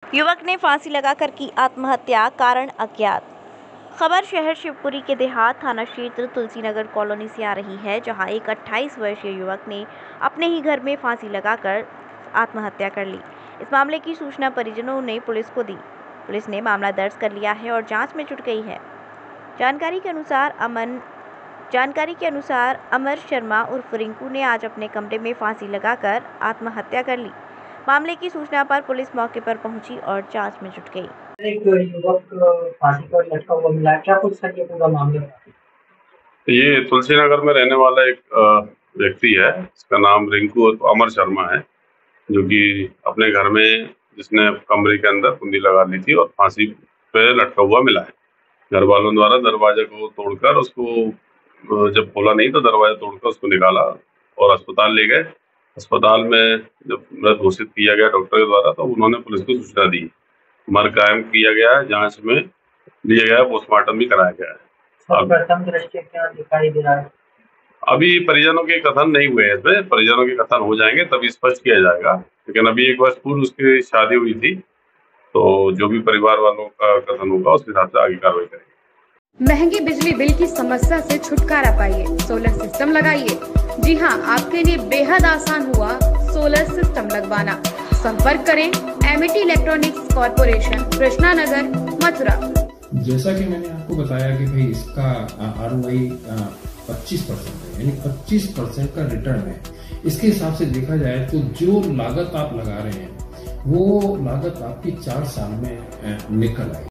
युवक ने फांसी लगाकर की आत्महत्या, कारण अज्ञात। खबर शहर शिवपुरी के देहात थाना क्षेत्र तुलसीनगर कॉलोनी से आ रही है, जहां एक 28 वर्षीय युवक ने अपने ही घर में फांसी लगाकर आत्महत्या कर ली। इस मामले की सूचना परिजनों ने पुलिस को दी। पुलिस ने मामला दर्ज कर लिया है और जांच में जुट गई है। जानकारी के अनुसार अमर शर्मा उर्फ रिंकू ने आज अपने कमरे में फांसी लगाकर आत्महत्या कर ली। मामले की सूचना पर पुलिस मौके पर पहुंची और जांच में जुट गई। एक युवक फांसी पर लटका हुआ मिला, क्या कुछ सर ये पूरा मामला? ये तुलसी नगर में रहने वाला एक व्यक्ति है, इसका नाम रिंकू और अमर शर्मा है, जो कि अपने घर में जिसने कमरे के अंदर कुंडी लगा ली थी और फांसी पे लटका हुआ मिला है। घर वालों द्वारा दरवाजे को तोड़कर उसको जब खोला नहीं तो दरवाजा तोड़कर उसको निकाला और अस्पताल ले गए। अस्पताल में जब मृत घोषित किया गया डॉक्टर के द्वारा, तो उन्होंने पुलिस को सूचना दी। मर्ग कायम किया गया है, जांच में लिया गया, पोस्टमार्टम भी कराया गया है। प्रथम दृष्टया क्या दिखाई दे रहा है? अभी परिजनों के कथन नहीं हुए हैं, इसमें परिजनों के कथन हो जाएंगे तभी स्पष्ट किया जाएगा। लेकिन अभी 1 वर्ष पूर्व उसकी शादी हुई थी, तो जो भी परिवार वालों का कथन होगा उसके हिसाब से आगे कार्रवाई करेंगे। महंगी बिजली बिल की समस्या से छुटकारा पाइए, सोलर सिस्टम लगाइए। जी हां, आपके लिए बेहद आसान हुआ सोलर सिस्टम लगवाना। संपर्क करें MET electronics corporation, Krishna Nagar, Mathura. जैसा कि मैंने आपको बताया कि भाई इसका ROI 25% है, यानी 25% का रिटर्न है। इसके हिसाब से देखा जाए तो जो लागत आप लगा रहे हैं वो लागत आपकी 4 साल में निकल आएगी।